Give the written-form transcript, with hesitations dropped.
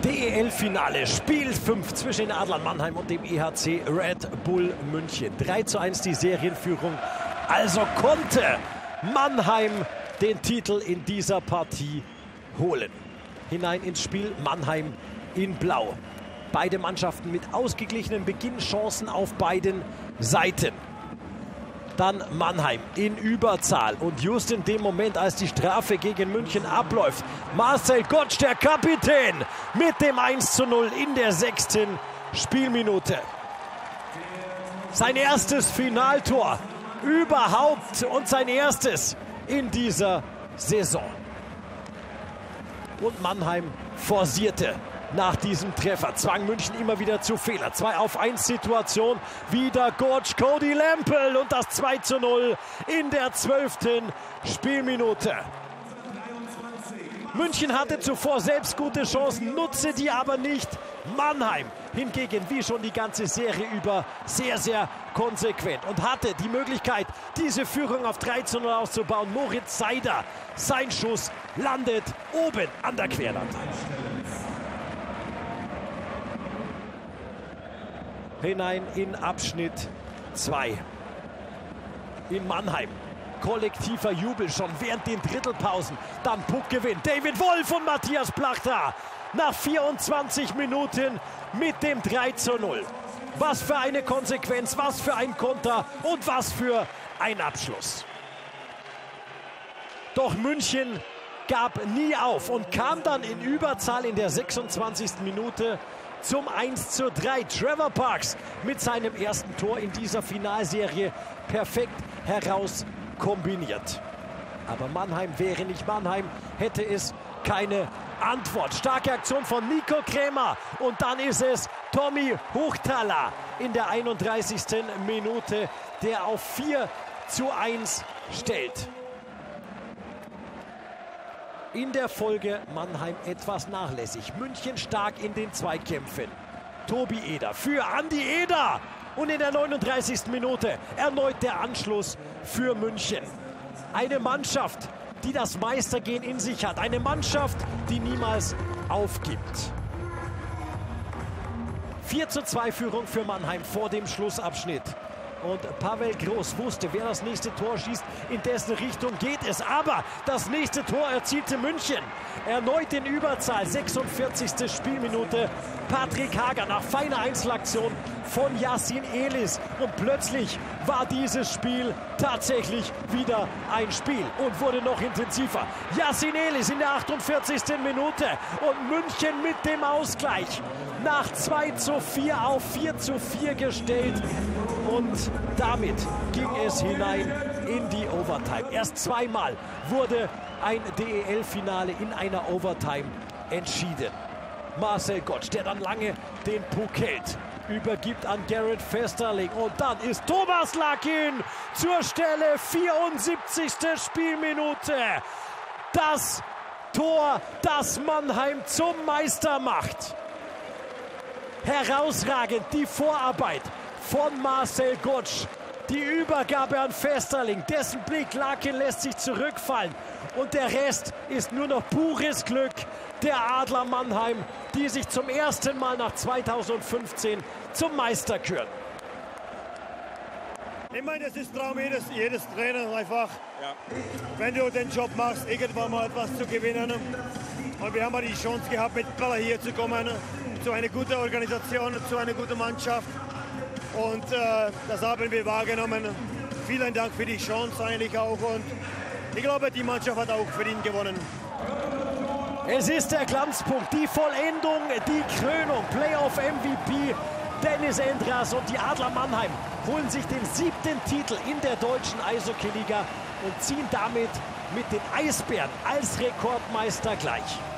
DEL-Finale, Spiel 5 zwischen den Adlern Mannheim und dem EHC Red Bull München. 3:1 die Serienführung. Also konnte Mannheim den Titel in dieser Partie holen. Hinein ins Spiel, Mannheim in Blau. Beide Mannschaften mit ausgeglichenen Beginnchancen auf beiden Seiten. Dann Mannheim in Überzahl und just in dem Moment, als die Strafe gegen München abläuft, Marcel Gottsch, der Kapitän, mit dem 1:0 in der 6. Spielminute. Sein erstes Finaltor überhaupt und sein erstes in dieser Saison. Und Mannheim forcierte nach diesem Treffer, zwang München immer wieder zu Fehlern. 2-auf-1-Situation, wieder Gottsch, Cody Lempel und das 2:0 in der 12. Spielminute. München hatte zuvor selbst gute Chancen, nutzte die aber nicht. Mannheim hingegen, wie schon die ganze Serie über, sehr, sehr konsequent und hatte die Möglichkeit, diese Führung auf 3:0 auszubauen. Moritz Seider, sein Schuss landet oben an der Querlatte. Hinein in Abschnitt 2. In Mannheim. Kollektiver Jubel schon während den Drittelpausen. Dann Puckgewinn. David Wolf und Matthias Plachta nach 24 Minuten mit dem 3:0. Was für eine Konsequenz, was für ein Konter und was für ein Abschluss. Doch München gab nie auf und kam dann in Überzahl in der 26. Minute zum 1:3. Trevor Parks mit seinem ersten Tor in dieser Finalserie perfekt heraus kombiniert. Aber Mannheim wäre nicht Mannheim, hätte es keine Antwort. Starke Aktion von Nico Krämer und dann ist es Tommy Huchtala in der 31. Minute, der auf 4:1 stellt. In der Folge Mannheim etwas nachlässig. München stark in den Zweikämpfen. Tobi Eder für Andi Eder. Und in der 39. Minute erneut der Anschluss für München. Eine Mannschaft, die das Meistergehen in sich hat. Eine Mannschaft, die niemals aufgibt. 4:2 Führung für Mannheim vor dem Schlussabschnitt. Und Pavel Groß wusste, wer das nächste Tor schießt, in dessen Richtung geht es. Aber das nächste Tor erzielte München. Erneut in Überzahl, 46. Spielminute. Patrick Hager nach feiner Einzelaktion von Yassin Elis. Und plötzlich war dieses Spiel tatsächlich wieder ein Spiel und wurde noch intensiver. Yassin Elis in der 48. Minute und München mit dem Ausgleich. Nach 2:4 auf 4:4 gestellt. Und damit ging es hinein in die Overtime. Erst zweimal wurde ein DEL-Finale in einer Overtime entschieden. Marcel Gottsch, der dann lange den Puck hält, übergibt an Garrett Festerling. Und dann ist Thomas Larkin zur Stelle. 74. Spielminute. Das Tor, das Mannheim zum Meister macht. Herausragend die Vorarbeit von Marcel Gottsch. Die Übergabe an Festerling, dessen Blick, Larkin lässt sich zurückfallen. Und der Rest ist nur noch pures Glück der Adler Mannheim, die sich zum ersten Mal nach 2015 zum Meister küren. Ich meine, das ist Traum jedes Trainer einfach. Ja. Wenn du den Job machst, irgendwann mal etwas zu gewinnen. Und wir haben mal die Chance gehabt, mit Ball hier zu kommen, zu einer guten Organisation, zu einer guten Mannschaft. Und das haben wir wahrgenommen. Vielen Dank für die Chance eigentlich auch. Und ich glaube, die Mannschaft hat auch verdient gewonnen. Es ist der Glanzpunkt, die Vollendung, die Krönung. Playoff-MVP Dennis Endras und die Adler Mannheim holen sich den 7. Titel in der deutschen Eishockey-Liga und ziehen damit mit den Eisbären als Rekordmeister gleich.